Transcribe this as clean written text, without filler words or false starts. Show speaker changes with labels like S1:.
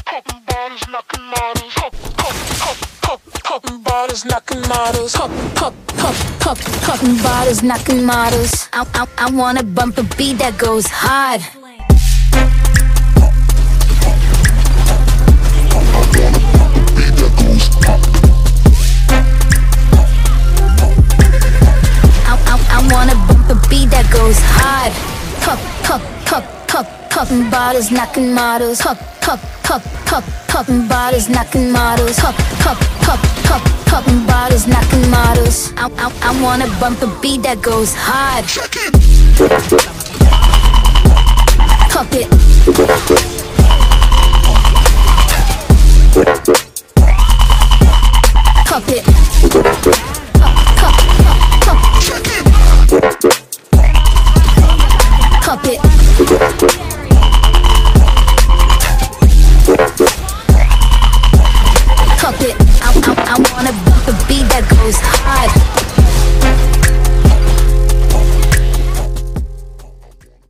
S1: Bottles knocking models. I wanna bump a beat that goes hard. I wanna bump a beat that goes hard. Popping bottles, knocking models. Popping bottles, knocking models. Popping bottles, knocking models. I wanna bump a beat that goes hard. Pop it. Pop it. Pop it. Pop it. I wanna bump a beat that goes hard.